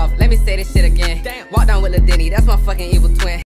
off. Let me say this shit again. Walk down with Lil Denny, that's my fucking evil twin.